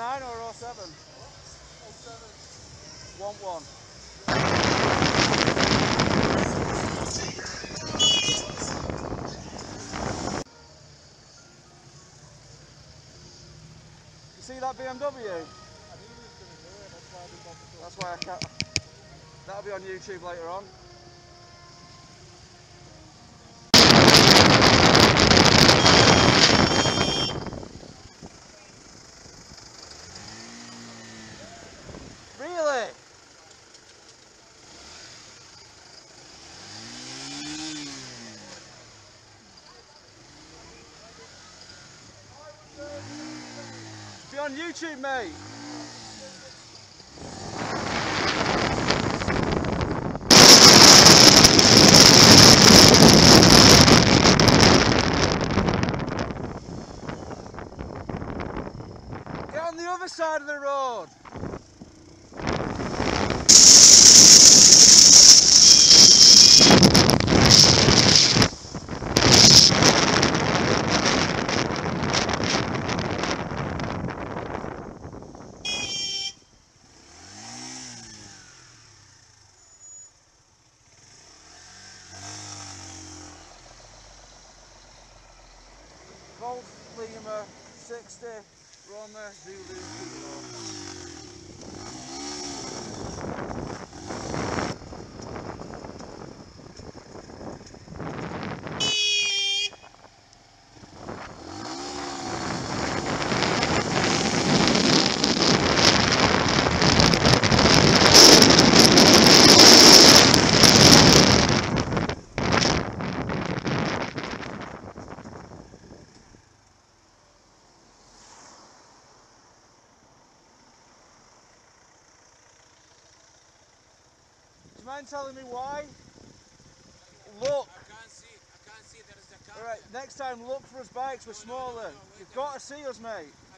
09 or 07? 07. Want one. You see that BMW? I knew he was going to do it, that's why I didn't bother to. That's why I can't. That'll be on YouTube later on. Really? Be on YouTube, mate. Get on the other side of the road. Golf Lima 60 Roma Zulu Kilo. Do you mind telling me why? Look. I can't see there is a car. Alright, next time look for us bikes, we're smaller. You've got to see us, mate.